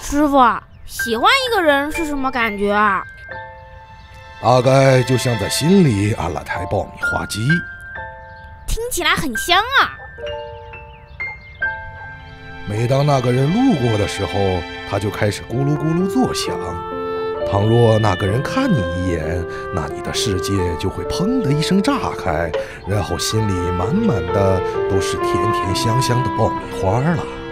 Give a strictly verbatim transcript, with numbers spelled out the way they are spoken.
师傅，喜欢一个人是什么感觉啊？ 大概就像在心里安了台爆米花机， 听起来很香啊。 每当那个人路过的时候，他就开始咕噜咕噜作响。倘若那个人看你一眼，那你的世界就会砰的一声炸开，然后心里满满的都是甜甜香香的爆米花了。